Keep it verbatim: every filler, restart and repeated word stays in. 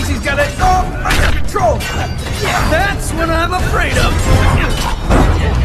knows he's got it all under control. That's what I'm afraid of.